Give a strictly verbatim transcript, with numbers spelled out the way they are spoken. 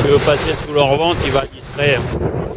veut passer sous leur ventre, il va distraire.